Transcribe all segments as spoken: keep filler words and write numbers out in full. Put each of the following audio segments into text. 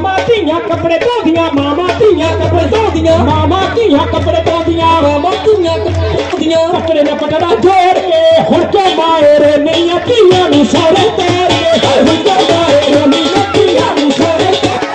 मामा धीया कपड़े धोदियां मामा धीया कपड़े धोदियां मामा धीया कपड़े धोदियां मामा धीया धोदियां कपड़े ने पटड़ा जोड़ के हुण के माए रे नहीं धीया नूं सारे तैर के हुण के माए रे नहीं धीया नूं सारे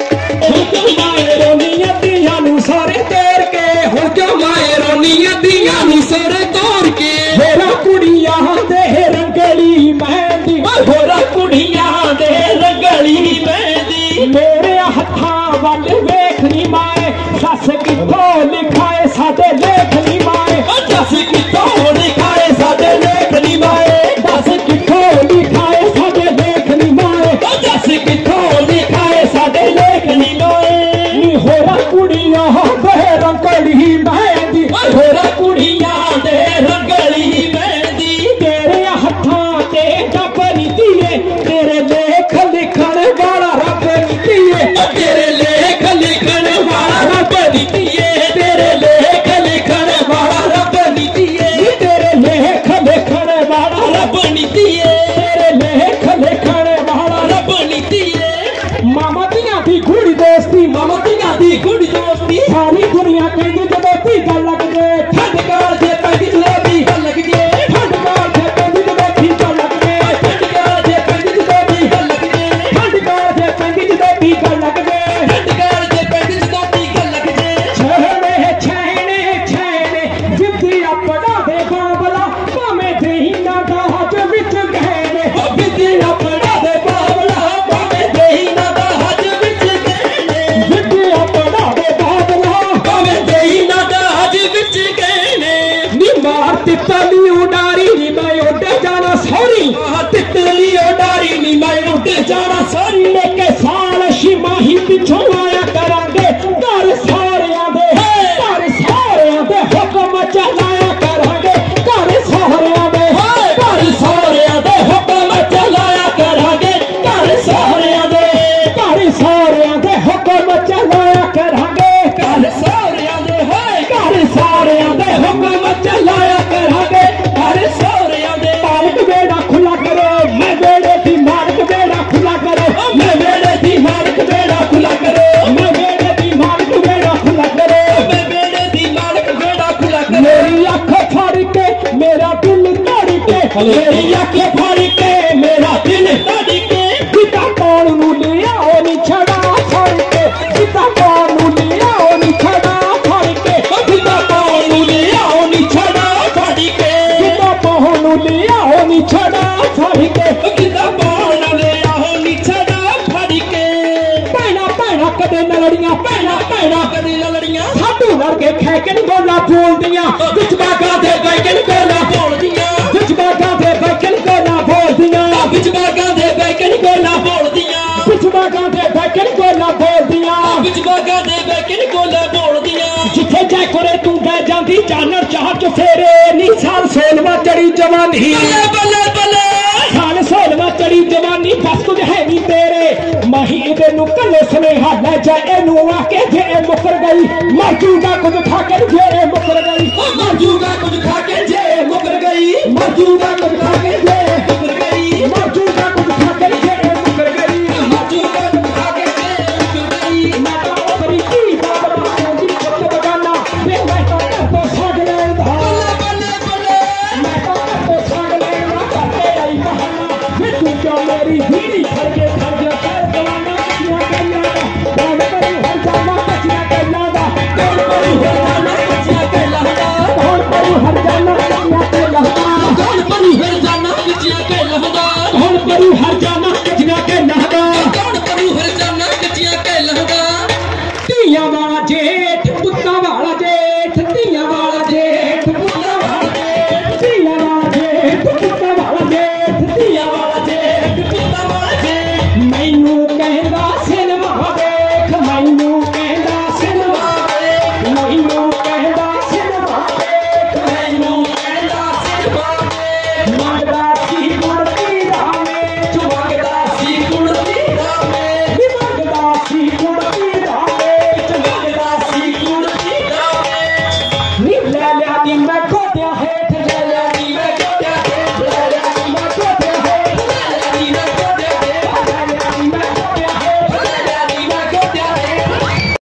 हुण के माए रे नहीं धीया नूं सारे तैर के हुण के माए रे नहीं धीया नूं सारे तोड़ के होरा कुड़ियां दे रंगली मेहंदी होरा कुड़ियां दे रंगली मेहंदी मेरे हत्था वल वेखनी माए दस किथों लिखाए साडे लेखनी माए दस किथों लिखाए साडे लेखनी माए दस किथों लिखाए साडे लेखनी माए दस किथों लिखाए साडे लेखनी माए नी होरा कुड़ियां दे रंगली मेहंदी होरा कुड़ियां दे रंगली मेहंदी तेरे हत्था ते जप नीतिए तेरे लेख लिखण वाला रब नीतिए तेरे लेख लिखण वाला रब नीतिए तेरे लेख लिखण वाला रब नीतिए तेरे लेख लिखण वाला रब नीतिए तेरे लेख लिखण वाला रब नीतिए मामा धीया दी गुड़ी दोस्ती मामा धीया दी गुड़ी दोस्ती सारी दुनिया कहदी जदों धी गल लग जे ठंड काल जे पैंदी जदों धी गल लग जे ठंड काल जे पैंदी जदों धी गल लग जे ठंड काल जे पैंदी जदों धी गल लग जे ठंड काल जे पैंदी जदों धी गल लग जे ठंड काल जे पैंदी जदों धी गल लग जे छेने छेने छेने विद्या पढ़ा दे बाबला भावें देही ना दाज विच गहने विद्या पढ़ा दे बाबला भावें देही ना दाज विच गहने विद्या पढ़ा दे बाबला भावें देही ना दाज विच गहने नी मार तितली उडारी नी मैं उड़ जाना सॉरी तितली उडारी नी मैं उड़ जाना सॉरी लेके साल शिमाही पिछों आया करांगे घर सारियां दे घर सारियां दे हुक्म चलाया करांगे घर सारियां दे घर सारियां दे हुक्म चलाया करांगे घर सारियां दे घर सारियां दे हुक्म चलाया करांगे घर सारियां दे घर सारियां दे हुक्म चलाया करांगे घर सारियां दे मालिक बेड़ा खुला करो मैं बेड़े दी मालिक बेड़ा खुला करो मैं बेड़े दी मालिक बेड़ा खुला करो मैं बेड़े दी मालिक बेड़ा खुला करो मैं बेड़े दी मालिक बेड़ा खुला करो मेरी आंखें फाड़ के मेरा दिल तोड़ के मेरी आंखें फाड़ के मेरा दिल तोड़ के पिता कौन नू ले आओ नी छड़ा छोड़ के पिता कौन नू ले आओ नी छड़ा छोड़ के पिता कौन नू ले आओ नी छड़ा छोड़ के पिता कौन नू ले आओ नी छड़ा छोड़ के पिता कौन ले आओ नी छड़ा छोड़ के भैना भैना कदे न लड़ियां भैना भैना कदे न लड़ियां साडू लड़के खैकन बोला बोलदियां विच बागा दे बैकन बोला बोलदियां विच बागा दे बैकन बोला बोलदियां विच बागा दे बैकन बोला बोलदियां विच बागा दे बैकन बोला बोलदियां विच बागा दे बैकन बोला बोलदियां जिथे जा करे तू बह जांदी जानर चाह च फेरे नी साल सोलवा चढ़ी जवानी बल्ले बल्ले बल्ले साल सोलवा चढ़ी जवानी बस कुछ है नी तेरे मही इदे नु कल्ले सुनेहा ले जा एनू आके जे ए मुकर गई मर जूगा कुछ खा के जे ए मुकर गई मर जूगा कुछ खा के जे ए मुकर गई मर जूगा कुछ